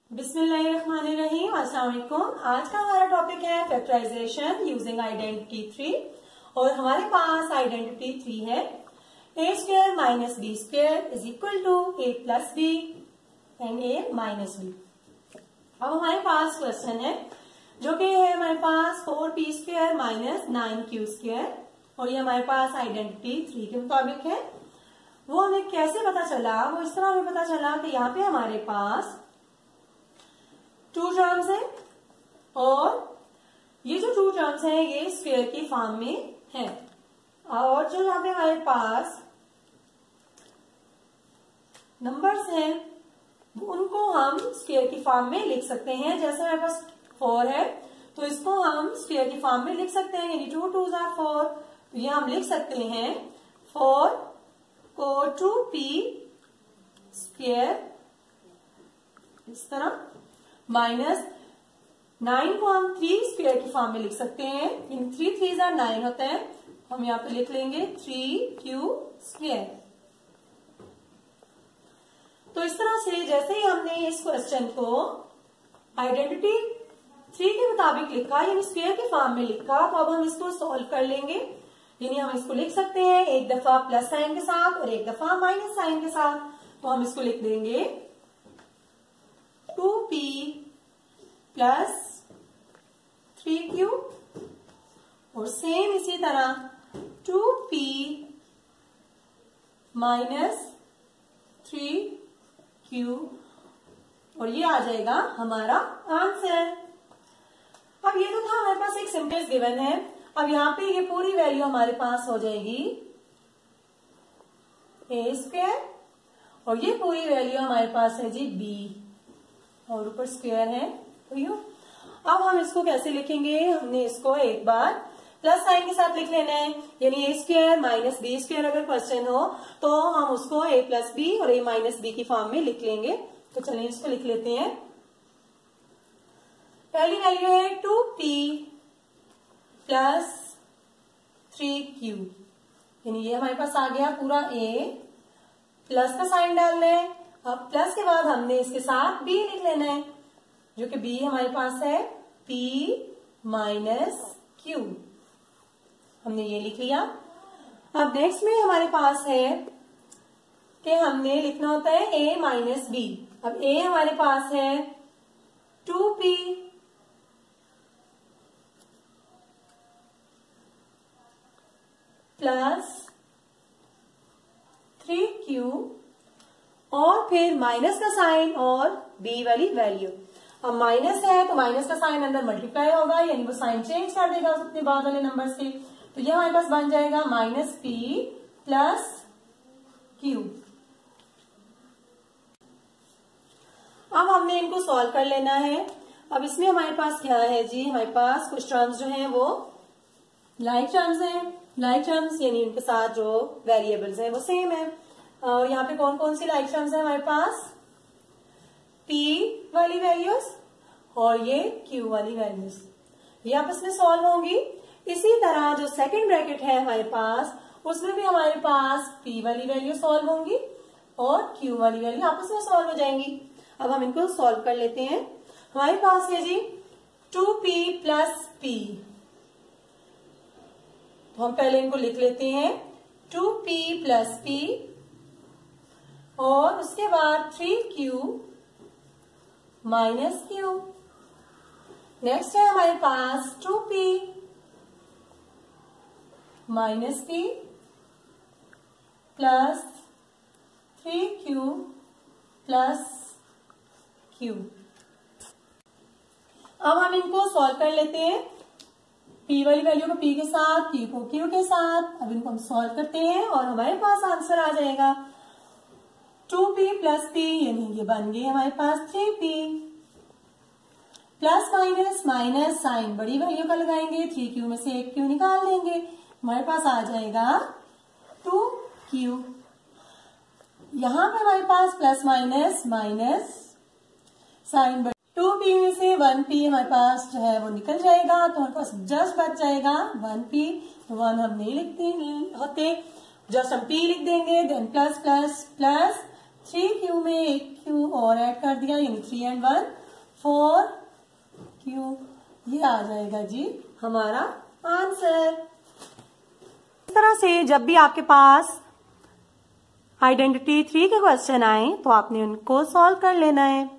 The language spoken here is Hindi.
बिस्मिल्लाहिर्रहमानिर्रहीम। अस्सलाम वालेकुम। आज का हमारा टॉपिक है फैक्टराइजेशन यूजिंग आइडेंटिटी 3 और हमारे पास आइडेंटिटी 3 है a square minus B square is equal to a plus B and a minus B. अब हमारे पास क्वेश्चन है जो कि है हमारे पास 4p square minus 9q square और ये हमारे पास आइडेंटिटी 3 के मुताबिक है। वो हमें कैसे पता चला? वो इस तरह हमें पता चला कि यहाँ पे हमारे पास 2 टर्म्स है और ये जो 2 टर्म्स हैं ये स्क्वायर की फॉर्म में है और जो यहाँ पे हमारे पास नंबर्स हैं उनको हम स्क्वायर की फॉर्म में लिख सकते हैं। जैसे हमारे पास 4 है तो इसको हम स्क्वायर की फॉर्म में लिख सकते हैं, यानी 2 2s are 4। तो ये हम लिख सकते हैं 4 को 2p स्क्वायर इस तरह माइनस 9 को हम 3 स्क्वायर की फॉर्म में लिख सकते हैं, इन 3 3s are 9 होते हैं। हम यहाँ पे लिख लेंगे 3q स्क्वायर। तो इस तरह से जैसे ही हमने इस क्वेश्चन को आइडेंटिटी 3 के मुताबिक लिखा यानी स्क्वायर की फॉर्म में लिखा, तो अब हम इसको सॉल्व कर लेंगे। यानी हम इसको लिख सकते हैं एक दफा प्लस साइन के साथ और एक दफा माइनस साइन के साथ। तो हम इसको लिख देंगे 2p प्लस 3q और सेम इसी तरह 2p माइनस 3q और ये आ जाएगा हमारा आंसर। अब ये तो था हमारे पास एक सिंपल गिवन है। अब यहाँ पे ये पूरी वैल्यू हमारे पास हो जाएगी a स्क्वायर और ये पूरी वैल्यू हमारे पास है जी b और ऊपर स्क्वायर है तो यू। अब हम इसको कैसे लिखेंगे? हमने इसको एक बार प्लस साइन के साथ लिख लेना है, यानी a square minus B square अगर क्वेश्चन हो तो हम उसको a प्लस बी और a माइनस बी की फॉर्म में लिख लेंगे। तो चलिए इसको लिख लेते हैं। पहली वैल्यू है 2p प्लस 3q, यानी ये हमारे पास आ गया पूरा a, प्लस का साइन डालना है। अब प्लस के बाद हमने इसके साथ b लिख लेना है जो कि b हमारे पास है p माइनस q, हमने ये लिख लिया। अब नेक्स्ट में हमारे पास है कि हमने लिखना होता है a माइनस बी। अब a हमारे पास है 2p प्लस 3q और फिर माइनस का साइन और b वाली वैल्यू। अब माइनस है तो माइनस का साइन अंदर मल्टीप्लाई होगा, यानी वो साइन चेंज कर देगा अपने बाद वाले नंबर से। तो ये हमारे पास बन जाएगा माइनस p प्लस q। अब हमने इनको सॉल्व कर लेना है। अब इसमें हमारे पास क्या है जी? हमारे पास कुछ टर्म्स जो हैं वो लाइक टर्म्स हैं। लाइक टर्म्स यानी उनके साथ जो वेरिएबल्स हैं वो सेम है। और यहाँ पे कौन कौन सी लाइक टर्म्स है हमारे पास? p वाली वैल्यूज और ये q वाली वैल्यूज, ये आपस में सॉल्व होंगी। इसी तरह जो सेकंड ब्रैकेट है हमारे पास उसमें भी हमारे पास p वाली वैल्यू सॉल्व होंगी और q वाली वैल्यू आपस में सॉल्व हो जाएंगी। अब हम इनको सॉल्व कर लेते हैं। हमारे पास है जी 2p प्लस p, तो हम पहले इनको लिख लेते हैं 2p प्लस p और उसके बाद 3q माइनस q। नेक्स्ट है हमारे पास 2p minus p plus 3q plus q। अब हम इनको सॉल्व कर लेते हैं, p वाली वैल्यू को p के साथ, q को q के साथ। अब इनको हम सॉल्व करते हैं और हमारे पास आंसर आ जाएगा 2p प्लस p, यानी ये बन गई हमारे पास 3p plus minus minus sign बड़ी वैल्यू का लगाएंगे, 3q में से एक q निकाल देंगे, हमारे पास आ जाएगा 2q। यहां पे हमारे पास plus minus minus sign 2p में से 1p हमारे पास जो है वो निकल जाएगा, तो हमारे पास जस्ट बच जाएगा 1p। तो 1 हम नहीं लिखते होते, जस्ट हम p लिख देंगे, then plus plus plus 3Q में एक Q और ऐड कर दिया, यानी 3 and 1 4Q। ये आ जाएगा जी हमारा आंसर। इस तरह से जब भी आपके पास आइडेंटिटी 3 के क्वेश्चन आए तो आपने उनको सॉल्व कर लेना है।